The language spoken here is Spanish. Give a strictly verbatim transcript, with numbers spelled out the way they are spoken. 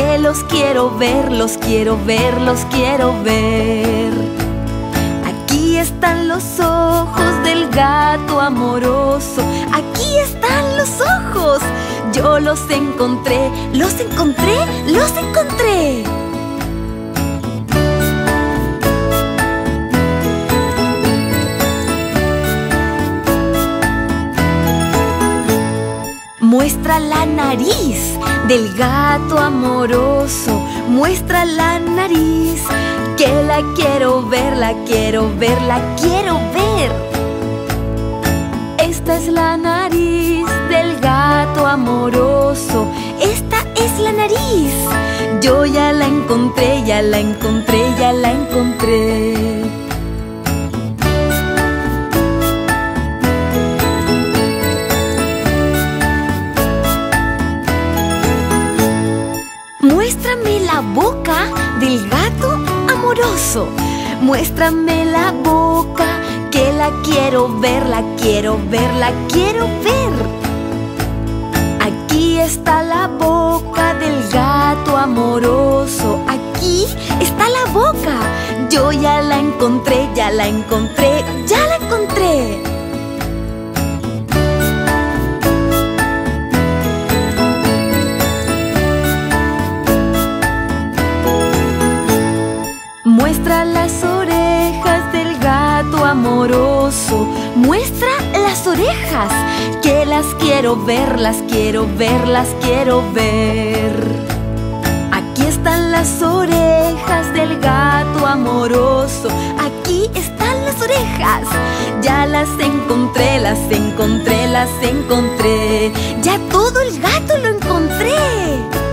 que los quiero ver, los quiero ver, los quiero ver. Aquí están los ojos del gato amoroso, aquí están los ojos. Yo los encontré, los encontré, los encontré. Muestra la nariz del gato amoroso, muestra la nariz, que la quiero ver, la quiero ver, la quiero ver. Esta es la nariz del gato amoroso, esta es la nariz. Yo ya la encontré, ya la encontré, ya la encontré. Muéstrame la boca del gato amoroso, muéstrame la boca, que la quiero ver, la quiero ver, la quiero ver. Aquí está la boca del gato amoroso, aquí está la boca. Yo ya la encontré, ya la encontré, ya la encontré. Muestra las orejas del gato amoroso, muestra las orejas, que las quiero ver, las quiero ver, las quiero ver. Aquí están las orejas del gato amoroso, aquí están las orejas. Ya las encontré, las encontré, las encontré. Ya todo el gato lo encontré.